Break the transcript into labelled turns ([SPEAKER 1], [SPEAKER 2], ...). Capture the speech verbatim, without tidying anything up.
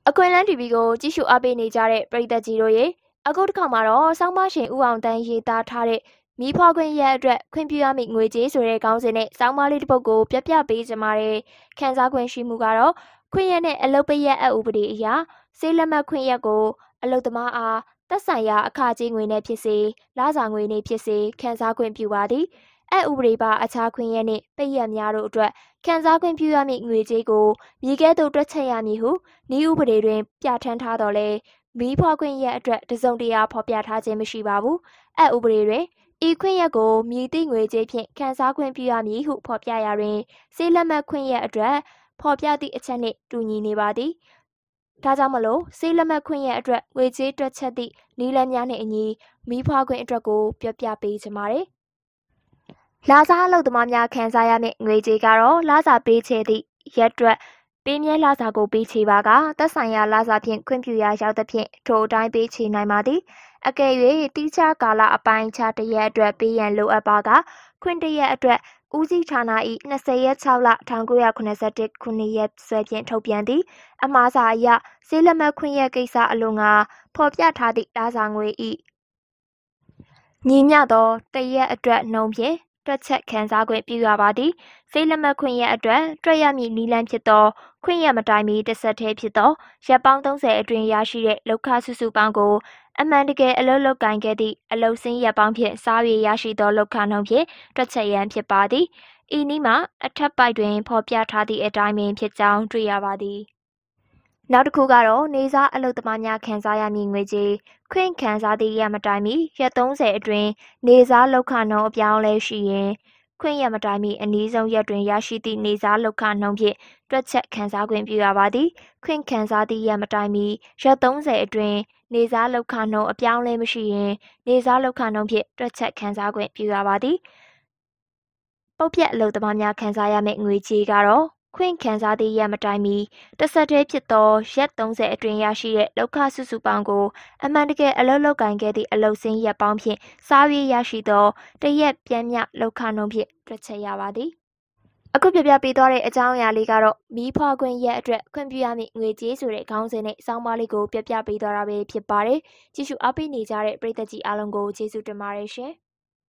[SPEAKER 1] အခွင့်အလမ်း တီဗီ ကိုကြည့်ရှုအားပေးနေကြတဲ့ပရိသတ်ကြီးတို့ရေအခုတစ်ခါမှာတော့ဆောင်းပါရှင်ဦးအောင်တန်းရေးသားထားတဲ့မီးဖွားခွင့်ရက်အတွက်ခွင့်ပြုရမည့်ငွေကြေးဆိုတဲ့ခေါင်းစဉ်နဲ့ဆောင်းပါးလေးတစ်ပုဒ်ကိုပြပြပေးကြပါမယ်ခန်းစားခွင့်ရှိမှုကတော့ခွင့်ရက်နဲ့အလုပ်ပိတ်ရက်အဥပဒေအရစေးလက်မှတ်ခွင့်ရက်ကိုအလုပ်သမားအားသက်ဆိုင်ရာအခကြေးငွေနဲ့ဖြစ်စေလစာငွေနဲ့ဖြစ်စေခန်းစားခွင့်ပြုပါသည်အဥပဒေပါအခြားခွင့်ရက်နှင့်ပိတ်ရက်များတို့အတွက်ခန်းစားခွင့်ပြုရမည့်ငွေကြေးကိုမြေကဲ့သို့တွက်ချက်ရမည်ဟုဤဥပဒေတွင်ပြဋ္ဌာန်းထားတော်လဲမီးဖွားခွင့်ရက်အတွက်တစုံတရာဖော်ပြထားခြင်းမရှိပါဘူးအဥပဒေတွင်ဤခွင့်ရက်ကိုမြည်သည့်ငွေကြေးဖြင့်ခန်းစားခွင့်ပြုရမည်ဟုဖော်ပြရာတွင်စေးလက်မှတ်ခွင့်ရက်အတွက်ဖော်ပြသည့်အချက်နှင့်တူညီနေပါသည်ဒါကြောင့်မလို့စေးလက်မှတ်ခွင့်ရက်အတွက်ငွေကြေးတွက်ချက်သည့်နည်းလမ်းများနှင့်အညီမီးဖွားခွင့်အတွက်ကိုပြပြပေးချင်ပါတယ်လာစားအလုပ်သမားများခန်းစားရမည့်ငွေကြေးကတော့လစာပေးချေသည့်ရက်အတွက်ပေးမြဲလစာကိုပေးချေပါကသက်ဆိုင်ရာလစာဖြင့်ခွင့်ပြုရာရောက်သဖြင့်ထိုအတိုင်းပေးချေနိုင်ပါသည်အကယ်၍တိကျကာလအပိုင်းအခြားတစ်ရက်အတွက်ပေးရန်လိုအပ်ပါကခွင့်တစ်ရက်အတွက်ဦးစီးဌာန၏၂၀ရက်၆လ၁၉၇၁ခုနှစ်ရက်စွဲဖြင့်ထုတ်ပြန်သည်အမှားစာအရစေးလက်မှတ်ခွင့်ရက်ကိစ္စအလွန်ကဖော်ပြထားသည့်လစာငွေ၏ညီမျှသောတစ်ရက်အတွက်နှုန်းဖြင့်တွက်ချက်ခန်းစားခွင့်ပြုရပါသည်စေးလက်မှတ်ခွင့်ရက်အတွက်တွက်ရမည့်နည်းလမ်းဖြစ်သောခွင့်ရက်မတိုင်မီတစ်ဆက်တည်းဖြစ်သောရက်ပေါင်း၃၀အတွင်းရရှိတဲ့လုပ်ခစုစုပေါင်းကိုအမှန်တကယ်အလုပ်လုပ်ကိုင်ခဲ့သည့်အလုပ်စင်းရက်ပေါင်းဖြင့်စား၍ရရှိသောလုပ်ခနှုန်းဖြင့်တွက်ချက်ရန်ဖြစ်ပါသည်ဤနည်းမှာအထက်ပိုက်တွင်ဖော်ပြထားသည့်အတိုင်းပင်ဖြစ်ကြောင်းတွေ့ရပါသည်နောက်တစ်ခုကတော့နေစားအလုပ်သမားများခံစားရမည့်ငွေကြေးခွင့်ခံစားသည့်ရက်မတိုင်မီရက်၃၀အတွင်းနေစားလုပ်ခနှုန်းအပြောင်းလဲရှိရင်ခွင့်ရက်မတိုင်မီအနည်းဆုံးရက်တွင်ရရှိသည့်နေစားလုပ်ခနှုန်းဖြင့်တွက်ချက်ခံစားခွင့်ပြုရပါသည်ခွင့်ခံစားသည့်ရက်မတိုင်မီရက်၃၀အတွင်းနေစားလုပ်ခနှုန်းအပြောင်းလဲမရှိရင်နေစားလုပ်ခနှုန်းဖြင့်တွက်ချက်ခံစားခွင့်ပြုရပါသည်ပုတ်ပြတ်အလုပ်သမားများခံစားရမယ့်ငွေကြေးကတော့ခွင့်ခံစားသည့်ရက်မတိုင်မီတစ်ဆက်တည်းဖြစ်သောရက်၃၀အတွင်းရရှိတဲ့လုပ်ခစုစုပေါင်းကိုအမှန်တကယ်အလုပ်လုပ်ကိုင်ခဲ့သည့်အလုပ်စင်းရက်ပေါင်းဖြင့်စား၍ရရှိသောတရက်ပြန်မြလုပ်ခနှုန်းဖြင့်တွက်ချက်ရပါသည်အခုပြပြပေးသွားတဲ့အကြောင်းအရာလေးကတော့မီးဖွားခွင့်ရက်အတွက်ခွင့်ပြုရမည့်ငွေကြေးဆိုတဲ့ခေါင်းစဉ်နဲ့စောင်းပါးလေးကိုပြပြပေးသွားတာပဲဖြစ်ပါတယ်ကြည့်ရှုအားပေးနေကြတဲ့ပရိသတ်ကြီးအားလုံးကိုကျေးဇူးတင်ပါတယ်ရှင်